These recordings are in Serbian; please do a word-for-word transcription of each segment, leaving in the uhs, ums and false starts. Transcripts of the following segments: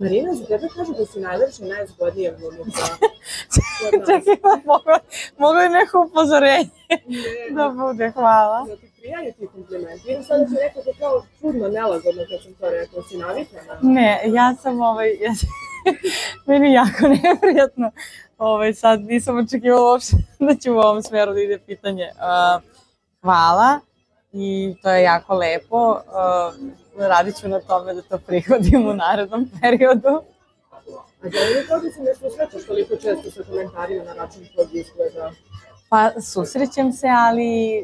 Marina, za tebe kaže da si najlepša i najzgodnija glumica. Čekaj, mogu li neko upozorenje da bude, hvala. Da ti prijaju ti komplimenti. Vidim sada ću rekao to kao čudno, nelagodno kad sam to rekao, si navikana? Ne, ja sam ovaj, meni je jako neprijatno. Sad nisam očekivala uopšte da će u ovom smeru da ide pitanje. Hvala i to je jako lepo. Radit ću na tome da to prihvatim u narednom periodu. A da li kao da se ne susrećaš toliko često sa komentarima na račun tvojeg izgleda? Pa susrećem se, ali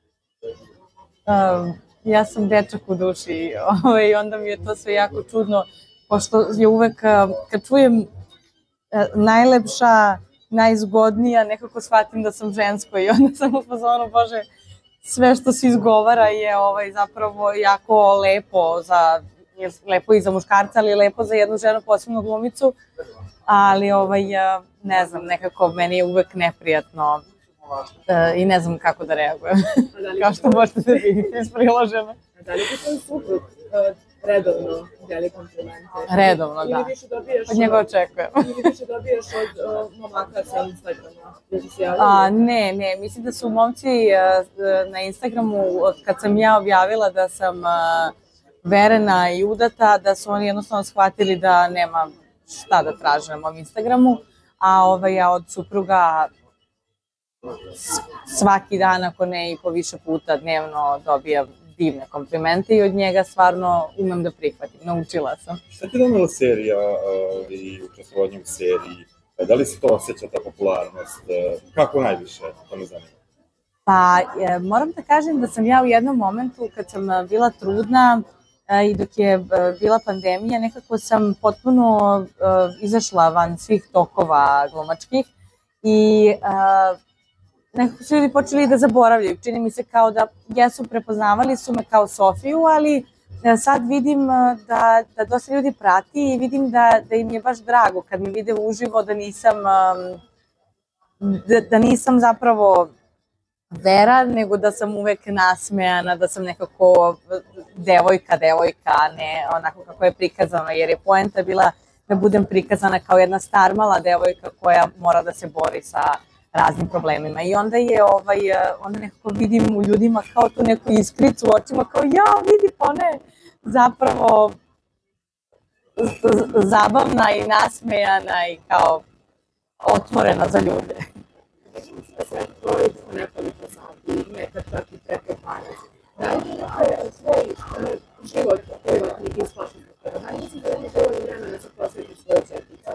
ja sam dečak u duši i onda mi je to sve jako čudno, pošto je uvek, kad čujem najlepša, najzgodnija, nekako shvatim da sam žensko i onda sam u fazonu, bože, sve što se izgovara je zapravo jako lepo, lepo i za muškarca, ali lepo za jednu ženu, posebno glumicu, ali ne znam, nekako meni je uvek neprijatno i ne znam kako da reagujem, kao što možete da vidite iz priložena. A da li ti tvoj suprug redovno deli komplimente? Redovno, da. Od njega očekujem. Ili više dobijaš od momaka sa Instagrama? Ne, ne, mislim da su momci na Instagramu, od kad sam ja objavila da sam verena i udata, da su oni jednostavno shvatili da nema šta da traže na mom Instagramu, a ja od supruga svaki dan, ako ne i po više puta dnevno, dobijam divne komplimente i od njega stvarno umem da prihvatim, naučila sam. Šta ti je donela serija i učestvovanje u seriji? Da li se to osjeća, ta popularnost? Kako najviše? To me zanima. Pa, moram da kažem da sam ja u jednom momentu, kad sam bila trudna i dok je bila pandemija, nekako sam potpuno izašla van svih tokova glumačkih i nekako su ljudi počeli da zaboravljaju. Čini mi se kao da jesu, prepoznavali su me kao Sofiju, ali sad vidim da dosta ljudi prati i vidim da im je baš drago kad me vide uživo, da nisam zapravo Vera, nego da sam uvek nasmejana, da sam nekako devojka, devojka, a ne onako kako je prikazano, jer je poenta bila da budem prikazana kao jedna starmala devojka koja mora da se bori sa raznim problemima. I onda je, onda nekako vidim u ljudima kao tu neku iskricu u očima, kao ja, vidi, pa ona je zapravo zabavna i nasmejana i kao otvorena za ljude. Sve porodično nekoliko sati, nekad čak i preko dvanaest. Da li je svoj život privatni i splatni? Da li misli da je dovoljno vremena da se posveti svoje četnice?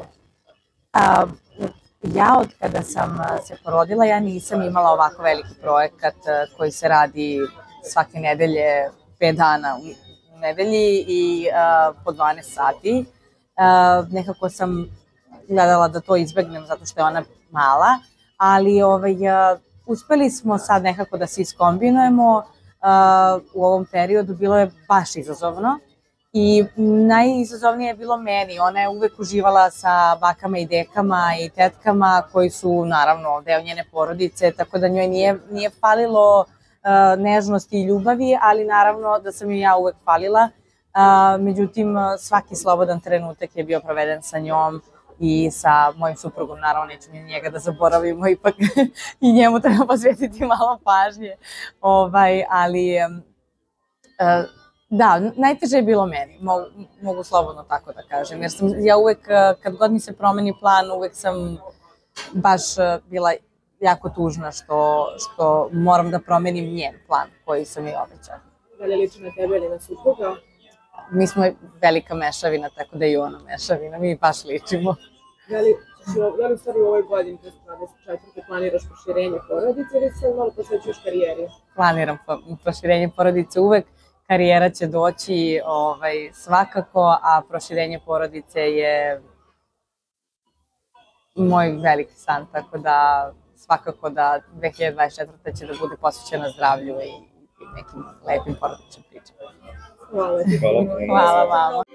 Ja od kada sam se porodila, ja nisam imala ovako veliki projekat koji se radi svake nedelje, pet dana u nedelji i po dvanaest sati. Nekako sam gledala da to izbegnem zato što je ona mala, ali uspeli smo sad nekako da se iskombinujemo u ovom periodu, bilo je baš izazovno. I najizazovnije je bilo meni, ona je uvek uživala sa bakama i dekama i tetkama koji su naravno deo njene porodice, tako da njoj nije falilo nežnosti i ljubavi, ali naravno da sam joj ja uvek falila. Međutim, svaki slobodan trenutak je bio proveden sa njom i sa mojim suprugom, naravno neću ni njega da zaboravimo, ipak i njemu treba posvetiti malo pažnje, ali da, najteže je bilo meni, mogu slobodno tako da kažem, jer sam ja uvek, kad god mi se promeni plan, uvek sam baš bila jako tužna što moram da promenim njen plan koji sam i obećala. Da li liči na tebe ili na supruga? Mi smo velika mešavina, tako da i ona mešavina, mi baš ličimo. Da li u stvari u ovoj godini, to je dvadeset četvrte, planiraš proširenje porodice ili se malo posvećuješ karijeri? Planiram proširenje porodice uvek. Karijera će doći svakako, a proširenje porodice je moj veliki san, tako da svakako da dve hiljade dvadeset četvrte. će da bude posvećena zdravlju i nekim lepim porodičnim pričama. Hvala ti. Hvala vama.